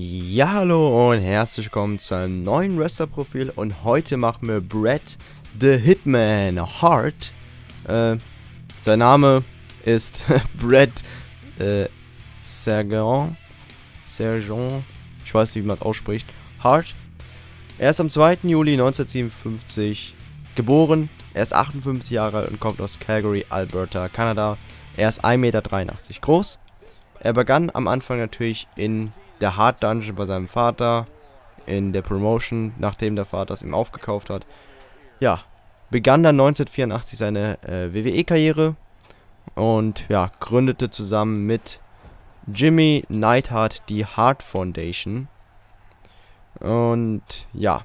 Ja, hallo und herzlich willkommen zu einem neuen Wrestler-Profil und heute machen wir Bret the Hitman Hart. Sein Name ist Bret Sergeant, ich weiß nicht, wie man es ausspricht, Hart. Er ist am 2. Juli 1957 geboren, er ist 58 Jahre alt und kommt aus Calgary, Alberta, Kanada. Er ist 1,83 Meter groß. Er begann am Anfang natürlich in der Hart Dungeon bei seinem Vater, in der Promotion, nachdem der Vater es ihm aufgekauft hat. Ja, begann dann 1984 seine WWE-Karriere und ja, gründete zusammen mit Jimmy Neidhart die Hart Foundation. Und ja,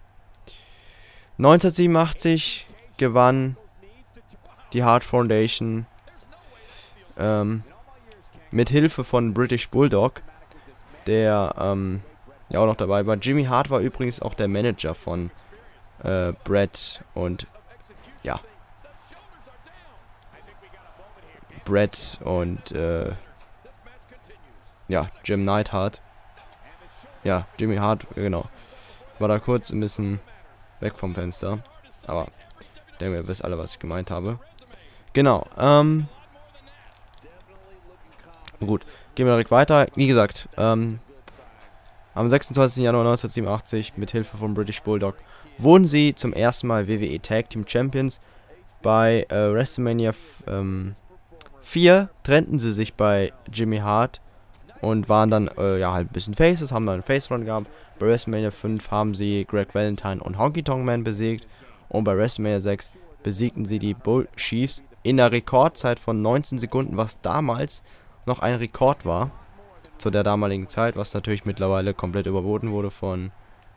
1987 gewann die Hart Foundation mit Hilfe von British Bulldog, der ja auch noch dabei war. Jimmy Hart war übrigens auch der Manager von Bret und ja, ja, Jim Neidhart. Ja, Jimmy Hart, genau. War da kurz ein bisschen weg vom Fenster. Aber ich denke, ihr wisst alle, was ich gemeint habe. Genau, gut, gehen wir direkt weiter. Wie gesagt, am 26. Januar 1987 mit Hilfe von British Bulldog wurden sie zum ersten Mal WWE Tag Team Champions. Bei WrestleMania 4 trennten sie sich bei Jimmy Hart und waren dann ja halt ein bisschen Faces, haben dann einen Face Run gehabt. Bei WrestleMania 5 haben sie Greg Valentine und Honky Tonk Man besiegt und bei WrestleMania 6 besiegten sie die Bull Chiefs in der Rekordzeit von 19 Sekunden, was damals noch ein Rekord war zu der damaligen Zeit, was natürlich mittlerweile komplett überboten wurde von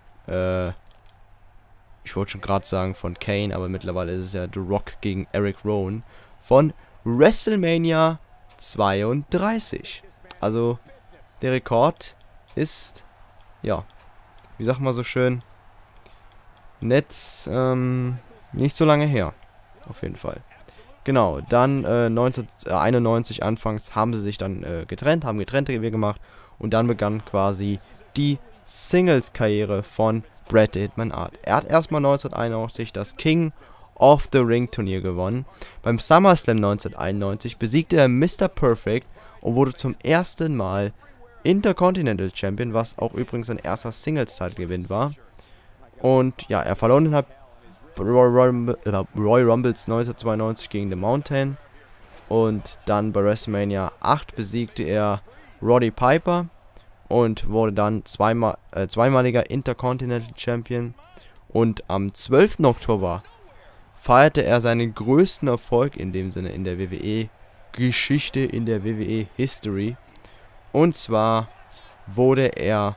ich wollte schon gerade sagen von Kane, aber mittlerweile ist es ja The Rock gegen Eric Rowan von WrestleMania 32. Also der Rekord ist, ja, wie sagt man so schön, nicht so lange her, auf jeden Fall. Genau, dann 1991 anfangs haben sie sich dann getrennt, haben getrennte Wege gemacht und dann begann quasi die Singles-Karriere von Bret the Hitman Hart. Er hat erstmal 1991 das King of the Ring Turnier gewonnen. Beim SummerSlam 1991 besiegte er Mr. Perfect und wurde zum ersten Mal Intercontinental Champion, was auch übrigens sein erster Singles-Title-Gewinn war. Und ja, er verlor dann Roy Rumbles 1992 gegen The Mountain und dann bei WrestleMania 8 besiegte er Roddy Piper und wurde dann zweimaliger Intercontinental Champion und am 12. Oktober feierte er seinen größten Erfolg in dem Sinne in der WWE-Geschichte, in der WWE-History, und zwar wurde er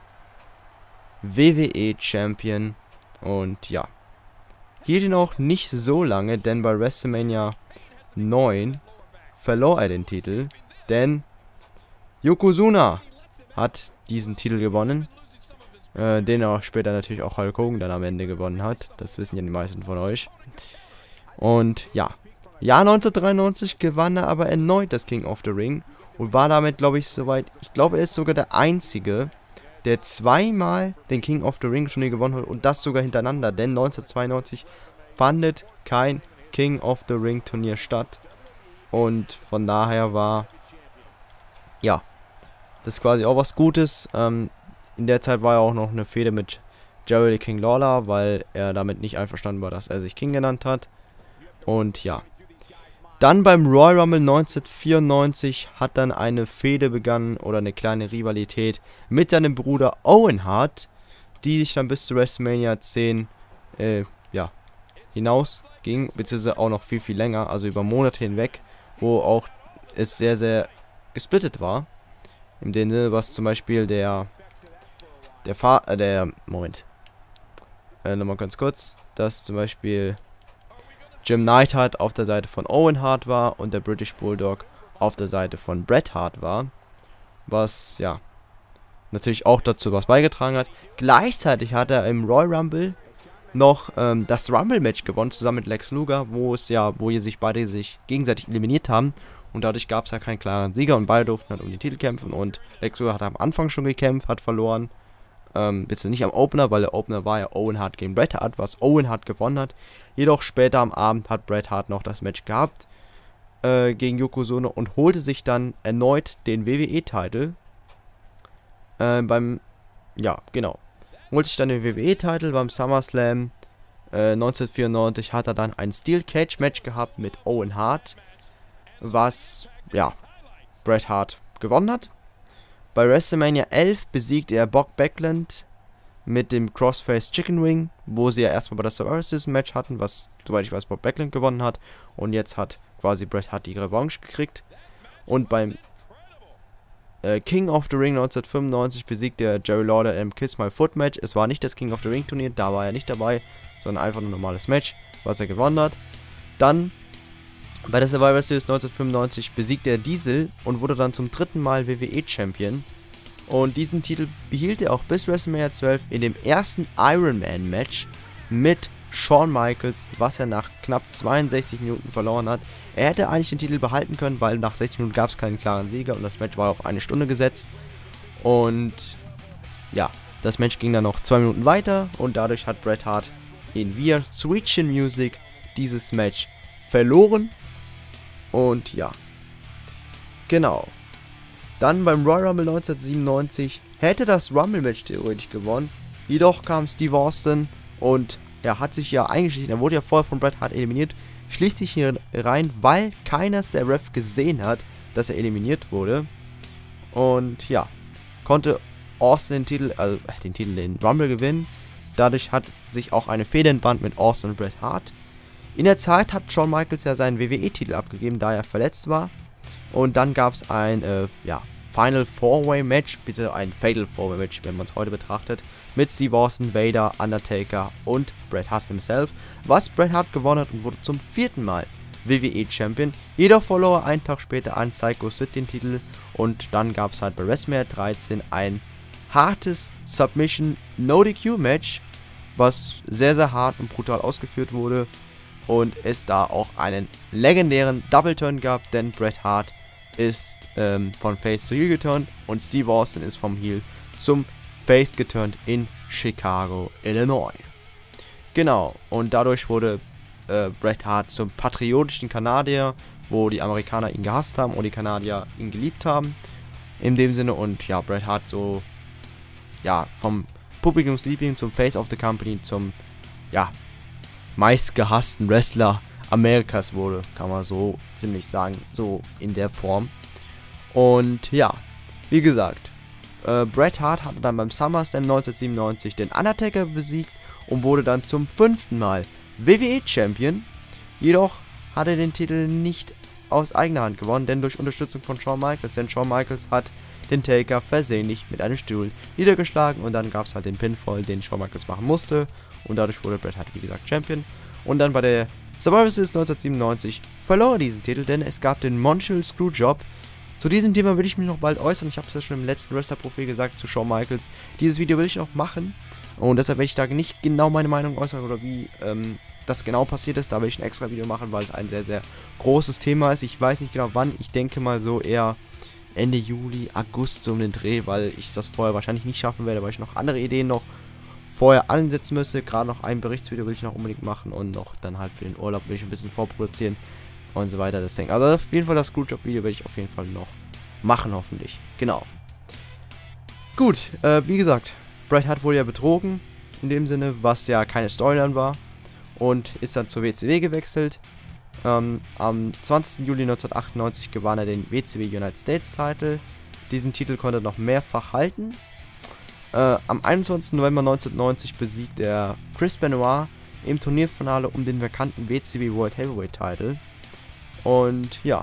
WWE-Champion und ja, hielt ihn auch nicht so lange, denn bei WrestleMania 9 verlor er den Titel, denn Yokozuna hat diesen Titel gewonnen, den auch später natürlich auch Hulk Hogan dann am Ende gewonnen hat. Das wissen ja die meisten von euch. Und ja, Jahr 1993 gewann er aber erneut das King of the Ring und war damit, glaube ich, soweit, ich glaube, er ist sogar der Einzige, der zweimal den King of the Ring Turnier gewonnen hat und das sogar hintereinander, denn 1992 fandet kein King of the Ring Turnier statt und von daher war, ja, das ist quasi auch was Gutes. In der Zeit war ja auch noch eine Fehde mit Jerry the King Lawler, weil er damit nicht einverstanden war, dass er sich King genannt hat. Und ja, dann beim Royal Rumble 1994 hat dann eine Fehde begonnen oder eine kleine Rivalität mit seinem Bruder Owen Hart, die sich dann bis zu WrestleMania 10 ja, hinaus ging, beziehungsweise auch noch viel, viel länger, also über Monate hinweg, wo auch es sehr, sehr gesplittet war. In dem Sinne, was zum Beispiel nochmal ganz kurz, dass zum Beispiel Jim Neidhart auf der Seite von Owen Hart war und der British Bulldog auf der Seite von Bret Hart war. Was, ja, natürlich auch dazu was beigetragen hat. Gleichzeitig hat er im Royal Rumble noch das Rumble-Match gewonnen, zusammen mit Lex Luger, wo sich beide gegenseitig eliminiert haben. und dadurch gab es ja keinen klaren Sieger und beide durften halt um den Titel kämpfen und Lex Luger hat am Anfang schon gekämpft, hat verloren. Bitte nicht am Opener, weil der Opener war ja Owen Hart gegen Bret Hart, was Owen Hart gewonnen hat. Jedoch später am Abend hat Bret Hart noch das Match gehabt gegen Yokozuna und holte sich dann erneut den WWE-Titel. Holte sich dann den WWE-Titel beim SummerSlam 1994, hat er dann ein Steel Cage Match gehabt mit Owen Hart, was, ja, Bret Hart gewonnen hat. Bei WrestleMania 11 besiegte er Bob Backlund mit dem Crossface Chicken Wing, wo sie ja erstmal bei der Survivor Series Match hatten, was, soweit ich weiß, Bob Backlund gewonnen hat. Und jetzt hat quasi Bret Hart die Revanche gekriegt. Und beim King of the Ring 1995 besiegte er Jerry Lawler im Kiss My Foot Match. Es war nicht das King of the Ring Turnier, da war er nicht dabei, sondern einfach ein normales Match, was er gewonnen hat. Dann bei der Survivor Series 1995 besiegte er Diesel und wurde dann zum dritten Mal WWE-Champion. Und diesen Titel behielt er auch bis WrestleMania 12 in dem ersten Iron Man Match mit Shawn Michaels, was er nach knapp 62 Minuten verloren hat. Er hätte eigentlich den Titel behalten können, weil nach 60 Minuten gab es keinen klaren Sieger und das Match war auf eine Stunde gesetzt. Und ja, das Match ging dann noch 2 Minuten weiter und dadurch hat Bret Hart in via Switchin Music dieses Match verloren. Und ja, genau. Dann beim Royal Rumble 1997 hätte das Rumble-Match theoretisch gewonnen. Jedoch kam Steve Austin und er hat sich ja eingeschlichen. Er wurde ja vorher von Bret Hart eliminiert. Schließt sich hier rein, weil keines der Ref gesehen hat, dass er eliminiert wurde. Und ja, konnte Austin den Rumble gewinnen. Dadurch hat sich auch eine Fehde entbannt mit Austin und Bret Hart. In der Zeit hat Shawn Michaels ja seinen WWE-Titel abgegeben, da er verletzt war. Und dann gab es ein Final Four-Way Match, bitte ein Fatal Four-Way Match, wenn man es heute betrachtet, mit Steve Austin, Vader, Undertaker und Bret Hart himself, was Bret Hart gewonnen hat und wurde zum 4. Mal WWE-Champion. Jedoch verlor er einen Tag später an Psycho Sid den Titel und dann gab es halt bei WrestleMania 13 ein hartes Submission No-DQ-Match, was sehr, sehr hart und brutal ausgeführt wurde und es da auch einen legendären Double-Turn gab, denn Bret Hart ist von Face zu Heel geturnt und Steve Austin ist vom Heel zum Face geturnt in Chicago, Illinois. Genau, und dadurch wurde Bret Hart zum patriotischen Kanadier, wo die Amerikaner ihn gehasst haben und die Kanadier ihn geliebt haben. In dem Sinne, und ja, Bret Hart so, ja, vom Publikumsliebling zum Face of the Company zum, ja, meistgehassten Wrestler Amerikas wurde, kann man so ziemlich sagen, so in der Form. Und ja, wie gesagt, Bret Hart hatte dann beim SummerSlam 1997 den Undertaker besiegt und wurde dann zum 5. Mal WWE-Champion. Jedoch hat er den Titel nicht aus eigener Hand gewonnen, denn durch Unterstützung von Shawn Michaels. Denn Shawn Michaels hat den Taker versehentlich mit einem Stuhl niedergeschlagen und dann gab es halt den Pinfall, den Shawn Michaels machen musste. Und dadurch wurde Bret Hart, wie gesagt, Champion. Und dann bei der Survivor Series 1997 verlor er diesen Titel, denn es gab den Montreal Screwjob. Zu diesem Thema will ich mich noch bald äußern. Ich habe es ja schon im letzten Wrestler-Profil gesagt zu Shawn Michaels. Dieses Video will ich noch machen. Und deshalb werde ich da nicht genau meine Meinung äußern oder wie das genau passiert ist. Da will ich ein extra Video machen, weil es ein sehr, sehr großes Thema ist. Ich weiß nicht genau wann. Ich denke mal so eher Ende Juli, August so um den Dreh, weil ich das vorher wahrscheinlich nicht schaffen werde, weil ich noch andere Ideen noch vorher ansetzen müsste. Gerade noch ein Berichtsvideo will ich noch unbedingt machen und noch dann halt für den Urlaub will ich ein bisschen vorproduzieren und so weiter. Deswegen, also auf jeden Fall das Screwjob-Video werde ich auf jeden Fall noch machen, hoffentlich. Genau. Gut, wie gesagt, Bret Hart wurde ja betrogen, in dem Sinne, was ja keine Storyline war und ist dann zur WCW gewechselt. Am 20. Juli 1998 gewann er den WCW United States Title. Diesen Titel konnte er noch mehrfach halten. Am 21. November 1990 besiegt er Chris Benoit im Turnierfinale um den vakanten WCW World Heavyweight Title. Und ja,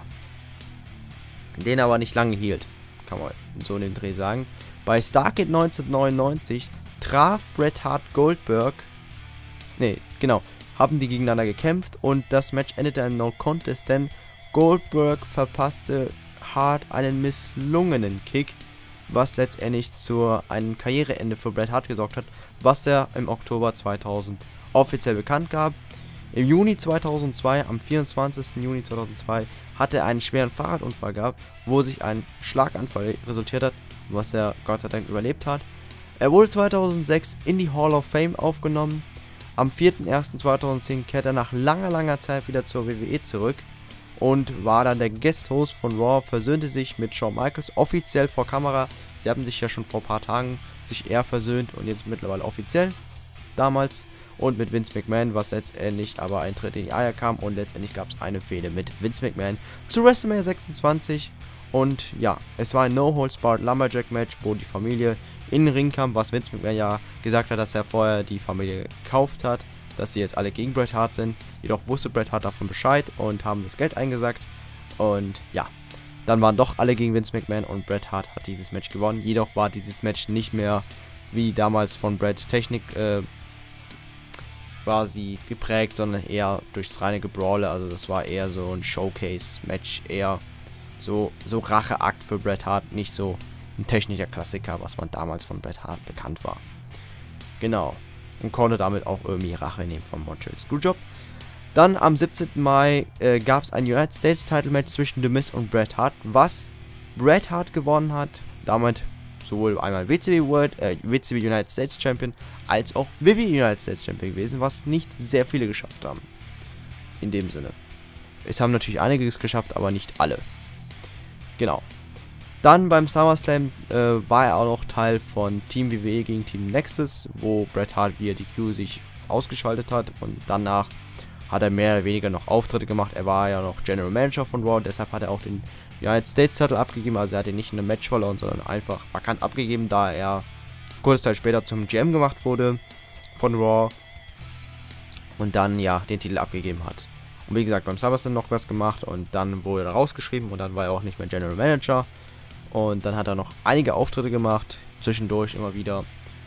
den aber nicht lange hielt, kann man so in dem Dreh sagen. Bei Starrcade 1999 traf Bret Hart Goldberg, haben die gegeneinander gekämpft und das Match endete in No Contest, denn Goldberg verpasste Hart einen misslungenen Kick, was letztendlich zu einem Karriereende für Bret Hart gesorgt hat, was er im Oktober 2000 offiziell bekannt gab. Im Juni 2002, am 24. Juni 2002, hatte er einen schweren Fahrradunfall gehabt, wo sich ein Schlaganfall resultiert hat, was er Gott sei Dank überlebt hat. Er wurde 2006 in die Hall of Fame aufgenommen. Am 4.1.2010 kehrte er nach langer Zeit wieder zur WWE zurück und war dann der Guest-Host von Raw, versöhnte sich mit Shawn Michaels offiziell vor Kamera. Sie haben sich ja schon vor ein paar Tagen sich eher versöhnt und jetzt mittlerweile offiziell damals. Und mit Vince McMahon, was letztendlich aber ein Tritt in die Eier kam und letztendlich gab es eine Fehde mit Vince McMahon zu WrestleMania 26. Und ja, es war ein No-Holds-Barred Lumberjack-Match, wo die Familie in den Ring kam, was Vince McMahon ja gesagt hat, dass er vorher die Familie gekauft hat, dass sie jetzt alle gegen Bret Hart sind. Jedoch wusste Bret Hart davon Bescheid und haben das Geld eingesackt. Und ja, dann waren doch alle gegen Vince McMahon und Bret Hart hat dieses Match gewonnen. Jedoch war dieses Match nicht mehr wie damals von Brets Technik quasi geprägt, sondern eher durchs reine Gebrawle. Also das war eher so ein Showcase-Match, eher so Racheakt für Bret Hart, nicht so ein technischer Klassiker, was man damals von Bret Hart bekannt war. Genau. Und konnte damit auch irgendwie Rache nehmen vom Montreal Screwjob. Dann am 17. Mai gab es ein United States Title Match zwischen The Miz und Bret Hart, was Bret Hart gewonnen hat. Damit sowohl einmal WCW United States Champion als auch WWE United States Champion gewesen, was nicht sehr viele geschafft haben. In dem Sinne. Es haben natürlich einige es geschafft, aber nicht alle. Genau. Dann beim SummerSlam war er auch noch Teil von Team WWE gegen Team Nexus, wo Bret Hart via DQ sich ausgeschaltet hat und danach hat er mehr oder weniger noch Auftritte gemacht. Er war ja noch General Manager von Raw, deshalb hat er auch den United States Title abgegeben, also er hat ihn nicht in einem Match verloren, sondern einfach markant abgegeben, da er kurze Zeit später zum GM gemacht wurde von Raw und dann ja den Titel abgegeben hat. Und wie gesagt, beim SummerSlam noch was gemacht und dann wurde er rausgeschrieben und dann war er auch nicht mehr General Manager. Und dann hat er noch einige Auftritte gemacht, zwischendurch immer wieder,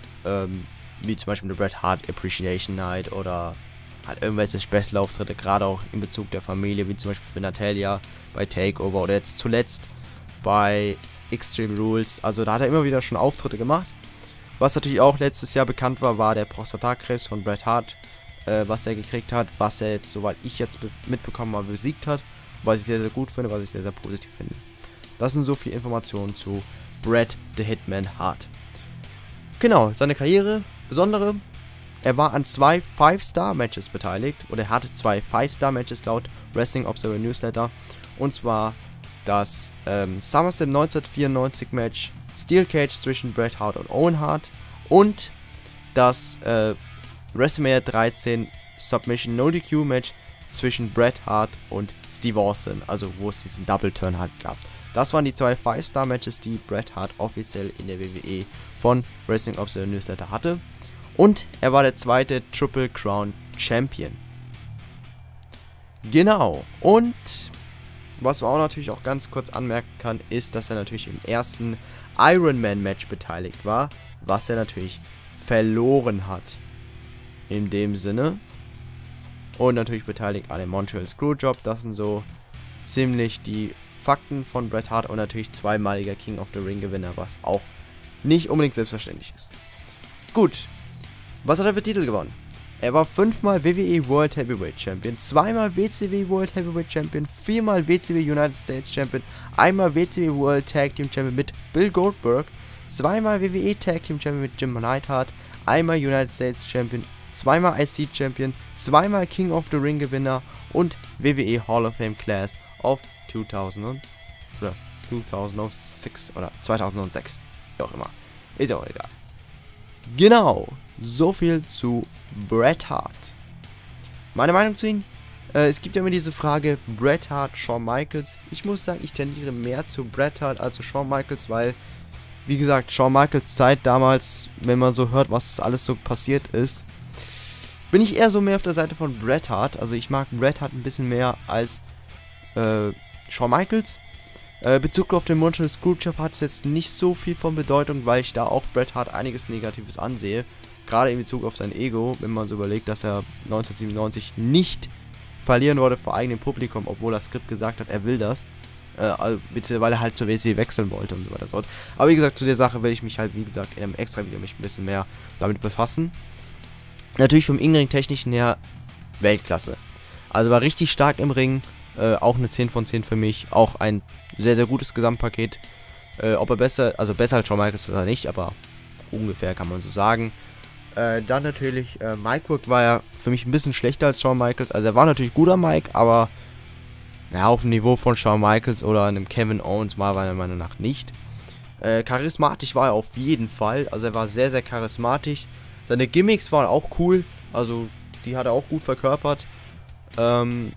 wie zum Beispiel eine Bret Hart Appreciation Night oder halt irgendwelche Special-Auftritte, gerade auch in Bezug der Familie, wie zum Beispiel für Natalia bei Takeover oder jetzt zuletzt bei Extreme Rules. Also da hat er immer wieder schon Auftritte gemacht. Was natürlich auch letztes Jahr bekannt war, war der Prostatakrebs von Bret Hart, was er gekriegt hat, was er jetzt, soweit ich jetzt mitbekommen habe, besiegt hat, was ich sehr, sehr gut finde, was ich sehr, sehr positiv finde. Das sind so viele Informationen zu Bret the Hitman Hart. Genau, seine Karriere, besondere, er war an 2 5-Star-Matches beteiligt, oder er hatte 2 5-Star-Matches laut Wrestling Observer Newsletter, und zwar das SummerSlam 1994 Match Steel Cage zwischen Bret Hart und Owen Hart und das WrestleMania 13 Submission No DQ Match zwischen Bret Hart und Steve Austin, also wo es diesen Double Turn halt gab. Das waren die 2 5-Star-Matches, die Bret Hart offiziell in der WWE von Wrestling Observer Newsletter hatte. Und er war der zweite Triple Crown Champion. Genau. Und was man auch natürlich auch ganz kurz anmerken kann, ist, dass er natürlich im ersten Iron Man Match beteiligt war, was er natürlich verloren hat. In dem Sinne. Und natürlich beteiligt an dem Montreal Screwjob. Das sind so ziemlich die Fakten von Bret Hart und natürlich zweimaliger King of the Ring Gewinner, was auch nicht unbedingt selbstverständlich ist. Gut, was hat er für Titel gewonnen? Er war 5-mal WWE World Heavyweight Champion, 2-mal WCW World Heavyweight Champion, 4-mal WCW United States Champion, 1-mal WCW World Tag Team Champion mit Bill Goldberg, 2-mal WWE Tag Team Champion mit Jim Neidhart, 1-mal United States Champion, 2-mal IC Champion, 2-mal King of the Ring Gewinner und WWE Hall of Fame Class of 2006 oder 2006, wie auch immer. Ist ja auch egal. Genau, so viel zu Bret Hart. Meine Meinung zu ihm? Es gibt ja immer diese Frage, Bret Hart, Shawn Michaels. Ich muss sagen, ich tendiere mehr zu Bret Hart als zu Shawn Michaels, weil, wie gesagt, Shawn Michaels Zeit damals, wenn man so hört, was alles so passiert ist, bin ich eher so mehr auf der Seite von Bret Hart. Also ich mag Bret Hart ein bisschen mehr als Shawn Michaels. Bezug auf den Montreal Screwjob hat es jetzt nicht so viel von Bedeutung, weil ich da auch Bret Hart einiges Negatives ansehe. Gerade in Bezug auf sein Ego, wenn man so überlegt, dass er 1997 nicht verlieren wollte vor eigenem Publikum, obwohl das Skript gesagt hat, er will das. Weil er halt zur WCW wechseln wollte und so weiter. Aber wie gesagt, zu der Sache will ich mich halt, wie gesagt, in einem extra Video mich ein bisschen mehr damit befassen. Natürlich vom In-Ring-Technischen her Weltklasse. Also war richtig stark im Ring, Auch eine 10 von 10 für mich. Auch ein sehr, sehr gutes Gesamtpaket. Ob er besser, also besser als Shawn Michaels ist er nicht, aber ungefähr kann man so sagen. Dann natürlich, Mike Work war ja für mich ein bisschen schlechter als Shawn Michaels. Also er war natürlich guter Mike, aber naja, auf dem Niveau von Shawn Michaels oder einem Kevin Owens mal meiner Meinung nach nicht. Charismatisch war er auf jeden Fall. Also er war sehr, sehr charismatisch. Seine Gimmicks waren auch cool. Also die hat er auch gut verkörpert. Was haben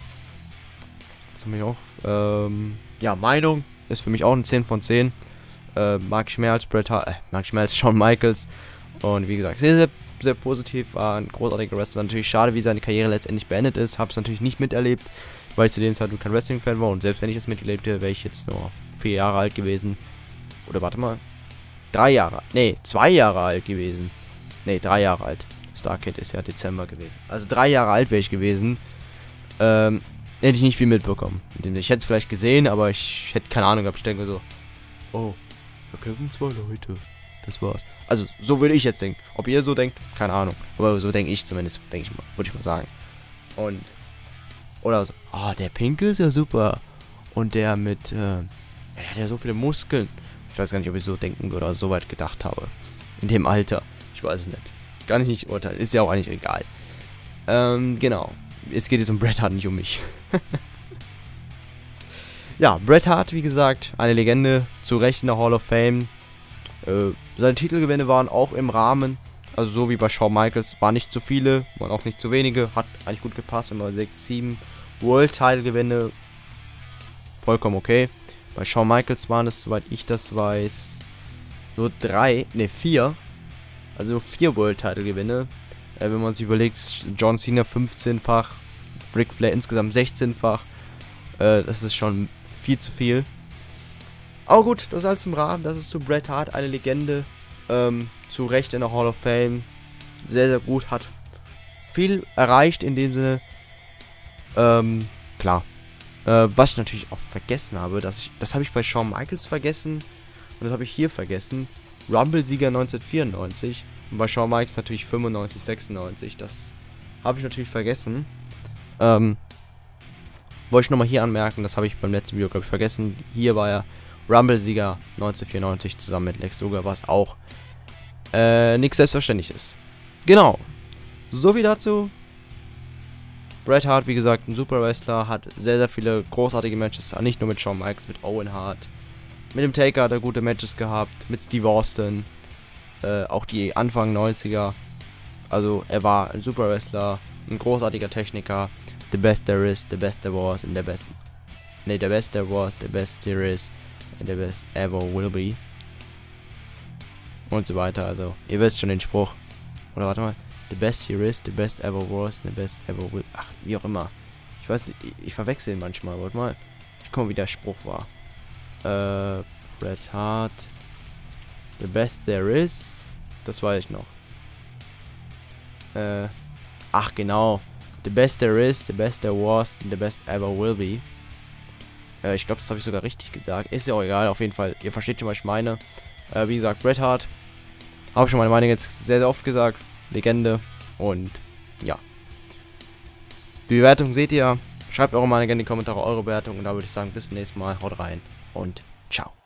wir noch? Ja, Meinung ist für mich auch eine 10 von 10. Mag ich mehr als Bret Hart, mag ich mehr als Shawn Michaels. Und wie gesagt, sehr, sehr, sehr positiv. War ein großartiger Wrestler. Natürlich schade, wie seine Karriere letztendlich beendet ist. Hab's natürlich nicht miterlebt, weil ich zu dem Zeitpunkt kein Wrestling-Fan war. Und selbst wenn ich es miterlebt hätte, wäre ich jetzt nur 4 Jahre alt gewesen. Oder warte mal. 3 Jahre. Nee, 2 Jahre alt gewesen. Nee, 3 Jahre alt. Starrcade ist ja Dezember gewesen. Also 3 Jahre alt wäre ich gewesen. Hätte ich nicht viel mitbekommen. Ich hätte es vielleicht gesehen, aber ich hätte keine Ahnung gehabt. Ich denke so, oh, da kämpfen 2 Leute. Das war's. Also, so würde ich jetzt denken. Ob ihr so denkt, keine Ahnung. Aber so denke ich zumindest, denke ich mal, würde ich mal sagen. Und, oder so, oh, der Pinke ist ja super. Und der mit, der hat ja so viele Muskeln. Ich weiß gar nicht, ob ich so denken würde oder so weit gedacht habe. In dem Alter. Ich weiß es nicht. Kann ich nicht urteilen. Ist ja auch eigentlich egal. Genau. Es geht jetzt um Bret Hart, nicht um mich. Ja, Bret Hart, wie gesagt, eine Legende. Zu Recht in der Hall of Fame. Seine Titelgewinne waren auch im Rahmen. Also so wie bei Shawn Michaels. Waren nicht zu viele, waren auch nicht zu wenige. Hat eigentlich gut gepasst. Immer 6, 7 World-Title-Gewinne. Vollkommen okay. Bei Shawn Michaels waren es, soweit ich das weiß, nur 4. Also 4 World-Title-Gewinne. Wenn man sich überlegt, John Cena 15-fach, Ric Flair insgesamt 16-fach. Das ist schon viel zu viel. Aber gut, das ist alles im Rahmen. Das ist zu Bret Hart, eine Legende. Zu Recht in der Hall of Fame. Sehr, sehr gut. Hat viel erreicht in dem Sinne. Klar. Was ich natürlich auch vergessen habe, das habe ich bei Shawn Michaels vergessen. Und das habe ich hier vergessen. Rumble-Sieger 1994. Und bei Shawn Michaels natürlich 95, 96. Das habe ich natürlich vergessen. Wollte ich nochmal hier anmerken. Das habe ich beim letzten Video, glaube ich, vergessen. Hier war er Rumble-Sieger 1994 zusammen mit Lex Luger, was auch nichts Selbstverständliches. Genau. So viel dazu. Bret Hart, wie gesagt, ein super Wrestler, hat sehr, sehr viele großartige Matches, nicht nur mit Shawn Michaels, mit Owen Hart. Mit dem Taker hat er gute Matches gehabt, mit Steve Austin, auch die Anfang 90er. Also er war ein super Wrestler, ein großartiger Techniker. The best there is, the best there was, and the best... Ne, the best there was, the best there is, and the best ever will be. Und so weiter, also ihr wisst schon den Spruch. Oder warte mal. The best here is, the best ever was, the best ever will... Ach, wie auch immer. Ich weiß nicht, ich verwechsel ihn manchmal. Warte mal. Ich guck mal, wie der Spruch war. Bret Hart. The best there is. Das weiß ich noch. Ach, genau. The best there is, the best there was, and the best ever will be. Ich glaube, das habe ich sogar richtig gesagt. Ist ja auch egal, auf jeden Fall. Ihr versteht schon, was ich meine. Wie gesagt, Bret Hart. Habe schon meine Meinung jetzt sehr, sehr oft gesagt. Legende. Und ja. Die Bewertung seht ihr. Schreibt eure Meinung in die Kommentare, eure Bewertung. Und da würde ich sagen, bis zum nächsten Mal. Haut rein und ciao.